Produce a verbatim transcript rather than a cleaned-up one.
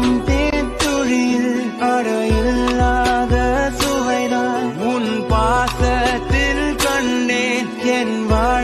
சிந்தும் தேத்துழியில் அடையில்லாத சுவைதான் உன் பாசத்தில் கண்டேன் என் வா